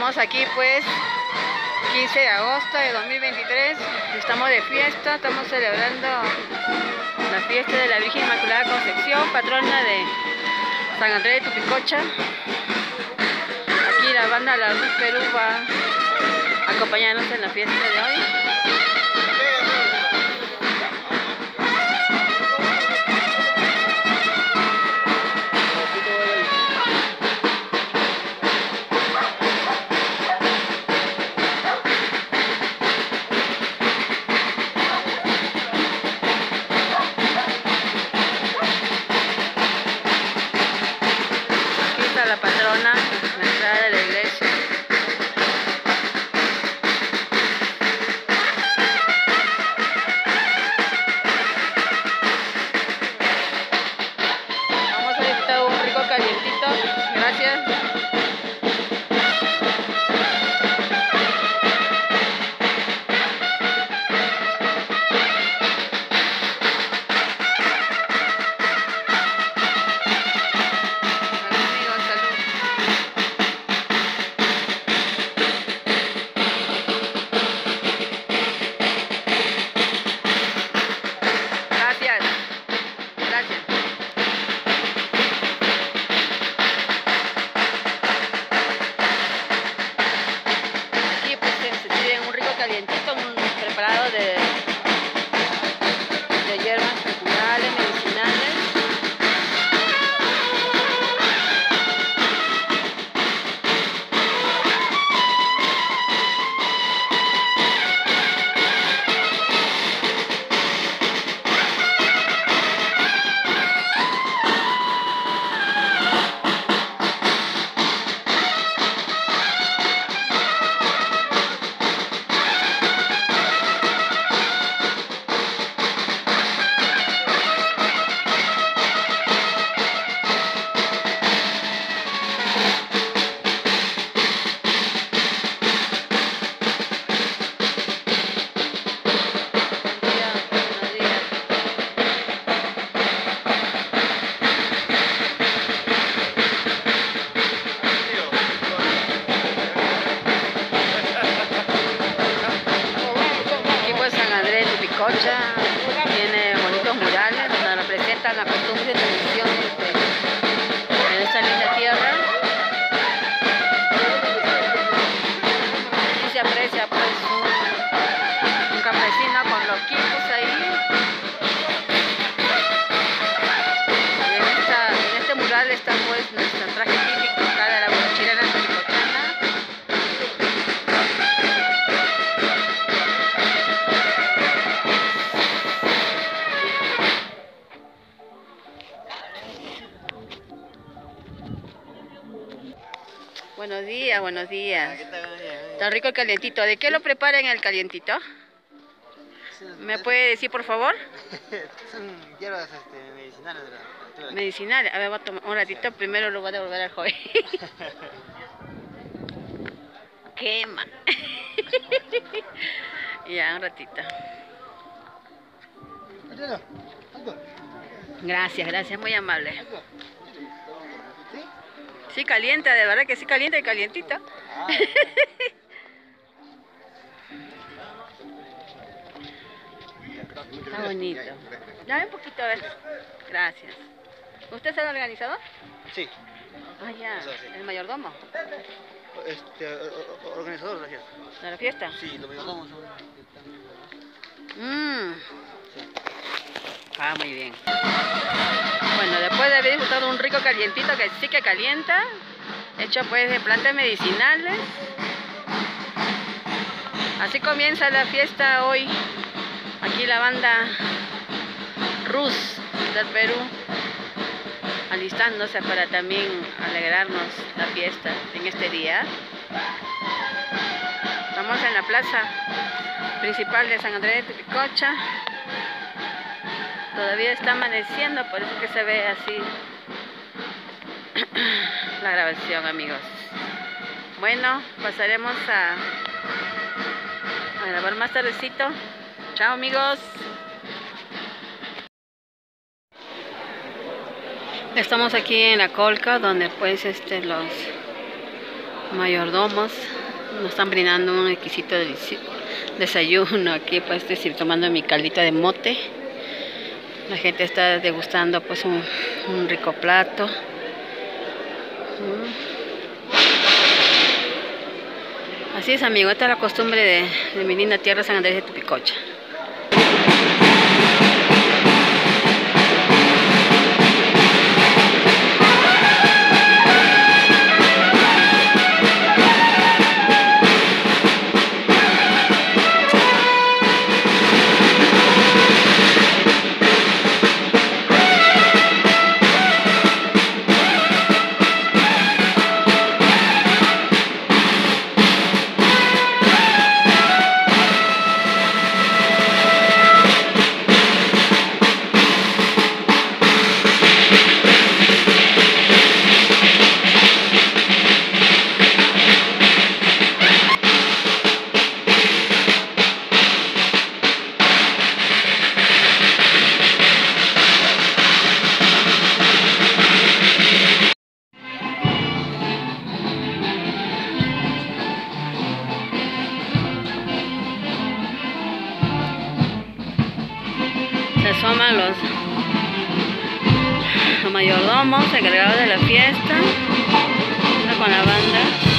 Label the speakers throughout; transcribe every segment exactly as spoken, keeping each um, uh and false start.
Speaker 1: Estamos aquí pues quince de agosto de dos mil veintitrés. Estamos de fiesta, estamos celebrando la fiesta de la Virgen Inmaculada Concepción, patrona de San Andrés de Tupicocha. Aquí la banda La Luz Perú va a acompañarnos en la fiesta de hoy. La patrona, la entrada de la iglesia. Vamos a disfrutar un rico calientito. Gracias. Calientito, un preparado de, de hierbas naturales, medicinales. Tupicocha tiene bonitos murales donde representan la costumbre y tradiciones de, de esta linda tierra. Aquí se aprecia pues un, un campesino con los quipos ahí. Y en, esta, en este mural está pues nuestro traje típico acá de la guachirera tupicochana. Buenos días, buenos días. Tan rico el calientito. ¿De qué lo preparan el calientito? ¿Me puede decir, por favor?
Speaker 2: Son hierbas este, medicinales de la cultura.
Speaker 1: Medicinales. A ver, voy a tomar un ratito. Primero lo voy a devolver al joven. Quema. Ya, un ratito. Gracias, gracias. Muy amable. Sí, calienta, de verdad que sí calienta y calientito. Ah, está bonito. Dame un poquito, a ver. Gracias. ¿Usted es el organizador?
Speaker 2: Sí.
Speaker 1: Ah, ya. Eso, sí. ¿El mayordomo?
Speaker 2: Este, organizador de la fiesta.
Speaker 1: ¿De la fiesta?
Speaker 2: Sí, los mayordomos son...
Speaker 1: Mmm. Ah, muy bien. Bueno, después de haber disfrutado un rico calientito que sí que calienta, hecho pues de plantas medicinales, así comienza la fiesta hoy. Aquí la banda Rus del Perú, alistándose para también alegrarnos la fiesta en este día. Estamos en la plaza principal de San Andrés de Tupicocha. Todavía está amaneciendo, por eso que se ve así la grabación, amigos. Bueno, pasaremos a, a grabar más tardecito. Chao, amigos. Estamos aquí en la Colca, donde pues este los mayordomos nos están brindando un exquisito desayuno aquí, pues estoy tomando mi caldito de mote. La gente está degustando pues un, un rico plato. Así es, amigo, esta es la costumbre de, de mi linda tierra San Andrés de Tupicocha. Se asoman los, los mayordomos encargados de la fiesta con la banda.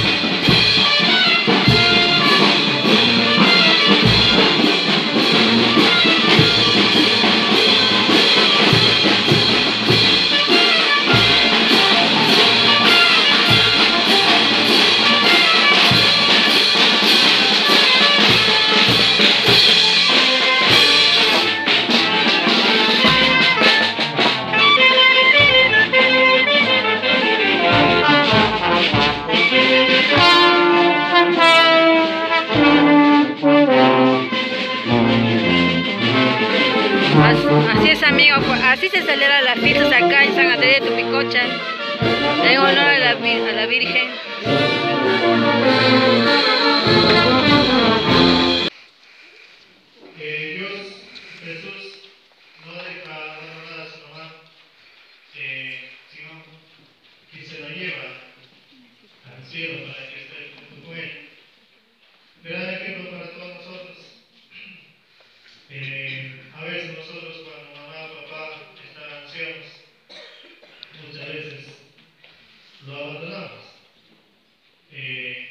Speaker 1: Así es, amigo, así se celebran las fiestas acá en San Andrés de Tupicocha, en honor a la, a la Virgen.
Speaker 3: Eh, Dios, Jesús, no deja nada a su mamá, eh, sino que se la lleva al cielo para que esté junto con él. Gran ejemplo para todos nosotros. Eh, a veces nosotros cuando mamá o papá están ancianos, muchas veces lo abandonamos. Eh,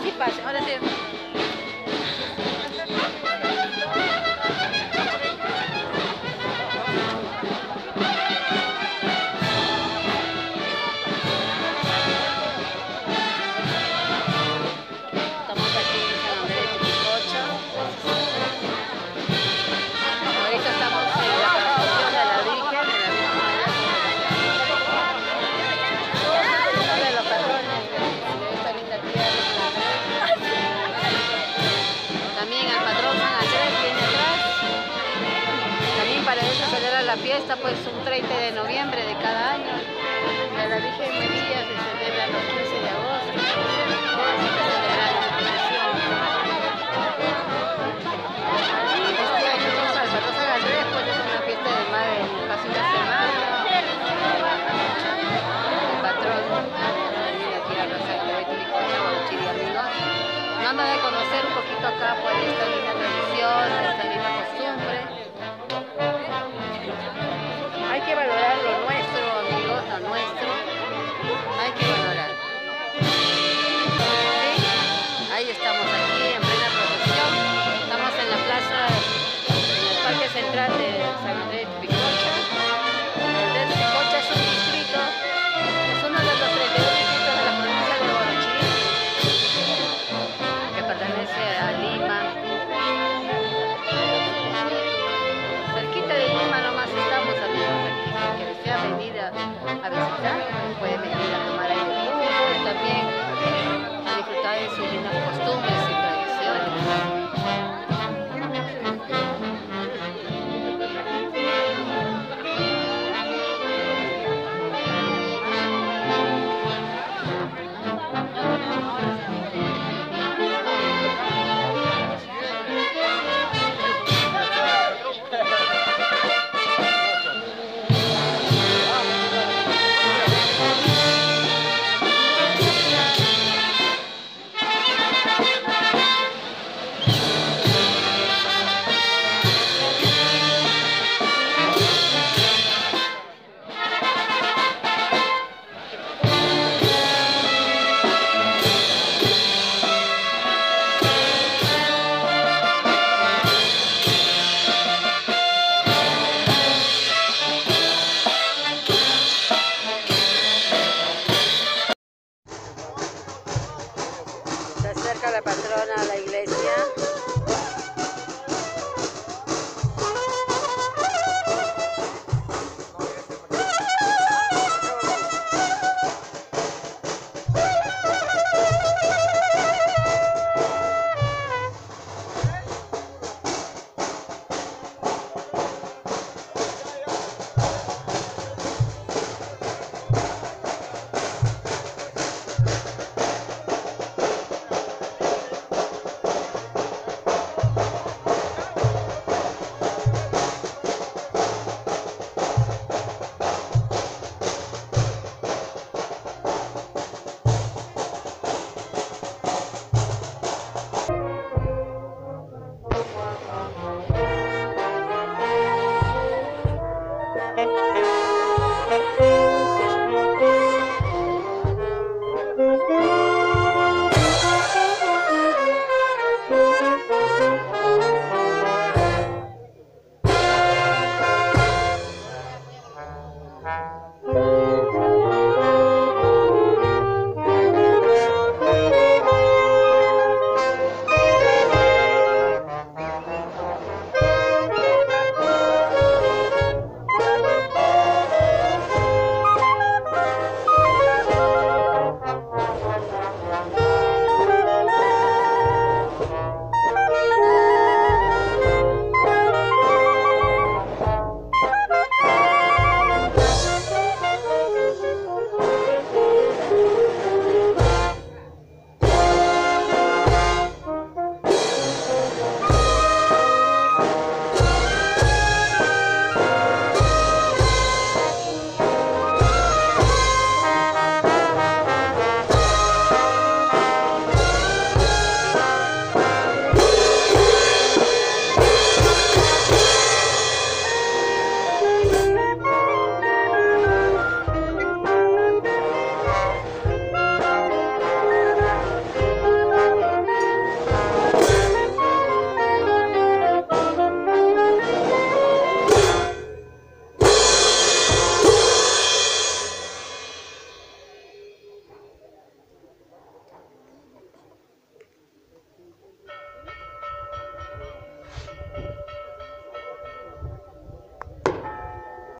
Speaker 1: sí pase, ahora sí. Estamos aquí en San Andrés de Picocha. Ahorita estamos en la procesión de la Virgen, de la Virgen María Concepción. De los patrones de esta linda tierra. También el patrón San Andrés viene atrás. También para eso celebra la fiesta, pues un treinta de noviembre de cada año. De la Virgen María se celebra los quince de agosto. Así que celebrar la procesión. Este año vamos al patrón San Andrés, pues es una fiesta de más de casi una semana. El patrón de la tierra San Andrés de Picocha, Guarochirí, amigos. Dando de conocer un poquito acá por esta linda tradición, esta linda costumbre. Hay que valorar lo nuestro, amigos, lo nuestro. Hay que valorar. ¿Sí? Ahí estamos aquí en plena procesión. Estamos en la plaza, en el Parque Central de San Andrés de Picocha. El de Picocha es un distrito, es uno de los treinta y dos distritos de la provincia de Guarochirí, que pertenece a Lima. Cerquita de Lima nomás estamos, amigos, aquí. Que desea venir a, a visitar, puede venir a tomar aire puro y también a disfrutar de sus lindas costumbres y tradiciones. Se acerca la patrona a la iglesia.
Speaker 4: Thank you.